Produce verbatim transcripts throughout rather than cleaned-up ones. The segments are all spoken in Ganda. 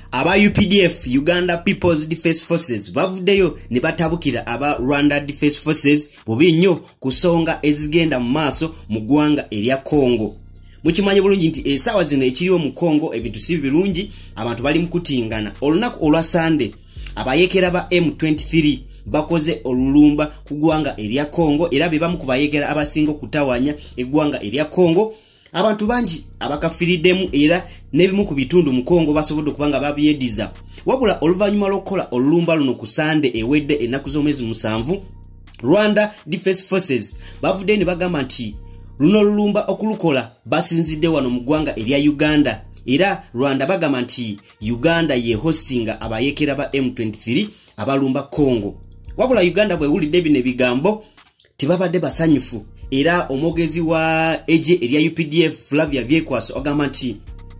aba U P D F Uganda People's Defense Forces bavuddeyo ne batabukira aba Rwanda Defense Forces bubi nnyo kusonga ezigenda mu maaso mu ggwanga erya Congo. Mukimanye bulungi nti esaawa zino ekiriwo mu Congo ebintu si birungi, abantu bali mu kutingana. Olunaku olwa Sunday abayekera ba M twenty-three bakoze olulumba ku ggwanga erya Congo era be bamu ku bayekera abasinga kutawanya eggwanga erya Congo. Abantu bangi abakafiridemu era nebimu ku bitundu mu Congo basobodde kubanga babyediza. Wabula oluvanyuma lokola olulumba luno ku Sunday ewedde enaku z'omwezi musanvu, Rwanda Defense Forces bavudde ne bagamba nti luno lulumba okulukola basinzidde wano mu ggwanga erya Uganda era Rwanda bagamba nti Uganda ye hostinga abayekera ba M twenty-three abalumba Congo. Wabula Uganda bwe wulidde bino ebigambo tibabadde basanyufu era omwogezi wa Ejje Lya U P D F Flavia Vyekwaso agamba nti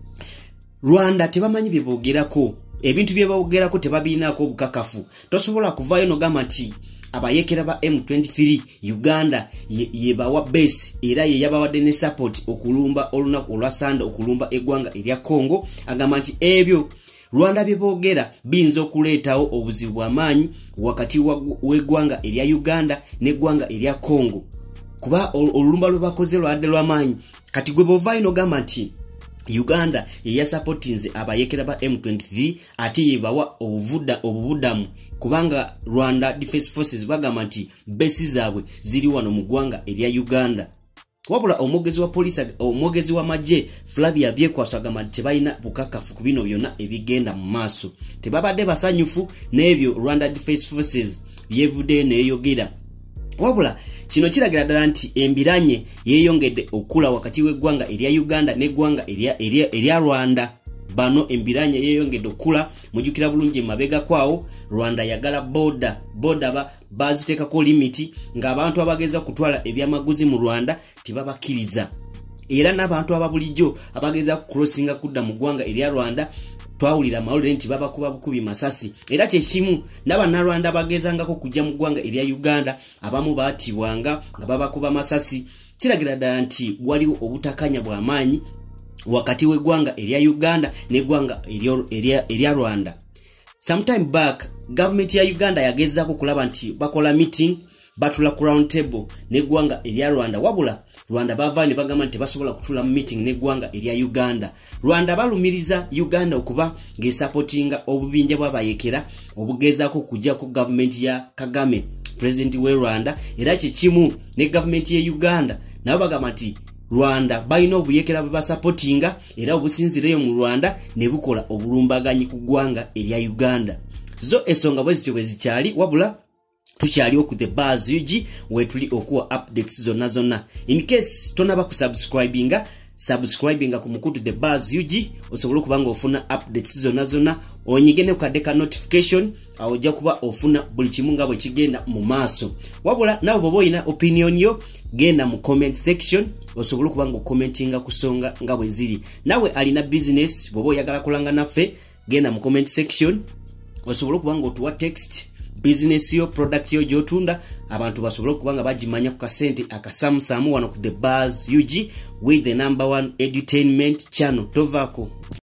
Rwanda tebamanyi bye boogerako, ebintu bye boogerako tebabinaako obukakafu. Tosobola kuvaayo n'ogamba nti abayekera ba M twenty-three Uganda ye, ye bawa base era ye yabawadde ne support okulumba olunaku olwa Sunday okulumba eggwanga erya Congo. Agamba nti ebyo Rwanda bye boogera binza okuleetawo obuzibu bw'amaanyi wakati w'eggwanga erya Uganda n'eggwanga erya Congo. Kuba olulumba lwe bakoze lwadde lw'amaanyi kati gwe bovaayo n'ogamba nti Uganda ye yasupportinze abayekera ba M twenty-three ate ye bawa obuvuda obuvudamu kubanga Rwanda Defense Forces bagamba nti besi zaabwe ziri wano mu ggwanga erya Uganda. Wabula omwogezi wa police omwogezi wa maje Flavia Vyekwaso agamba nti tebalina bukakafu ku bino byonna ebigenda mu maaso. Tebabadde basanyufu n'ebyo Rwanda Defense Forces byevudde neeyogera. Wabula kino kiragira ddala nti embiranye yeeyongedde okula wakati w'eggwanga erya Uganda n'eggwanga erya erya erya Rwanda. Bano embiranye yeeyongedde okula mujukira bulungi mabega kwawo Rwanda yagala boda boda ba baziteekako limiti ng'abantu abageza kutwala ebyamaguzi mu Rwanda tibabakiriza. Era n'abantu ababulijjo abageza crossinga kudda mu ggwanga erya Rwanda twawulira mawulire nti babakuba bukubi masasi. Era kyekimu n'abannarwanda bagezangako kujja mu ggwanga erya Uganda abamu baatibwanga nga babakuba masasi. Kiragira ddala nti waliwo obutakanya bw'amaanyi wakati w'eggwanga erya Uganda n'eggwanga erya erya Rwanda. Sometime back government ya Uganda yagezaako kulaba nti bakola meeting batula ku round table n'eggwanga erya Rwanda. Wabula Rwanda bava ne bagamba nti basobola kutula mu meeting n'eggwanga erya Uganda. Rwanda balumiriza Uganda okuba ng'esupportinga obubinja bw'abayekera obugezaako kujja ku government ya Kagame president w'e Rwanda era kikimu ne government ya Uganda nabo bagamba nti Rwanda balina obuyekera bwe basupportinga era obusinzireyo mu Rwanda ne bukola obulumbaganyi ku ggwanga erya Uganda. Zo esonga bwe zityo bwe zikyali wabula tukyaliwo ku the buzz U G wetuli okuwa updates zonna zonna. In case tonaba ku subscribinga subscribinga ku mukutu the buzz U G osobola kubanga ofuna updates zonna zonna onyigene ku kadeka notification awojja kuba ofuna buli kimu nga bwe kigenda mu maaso. Wabula nawe bobo ina opinion yo genda mu comment section osobola kubanga commentinga kusonga nga bwe ziri. Nawe alina business bobo yagala kulanga naffe genda mu comment section osobola kubanga otuwa text business yo product yo gyotunda abantu basobola kubanga bagimanya ku kasente akasamu samu wano ku the buzz U G with the number one edutainment channel. Tovako.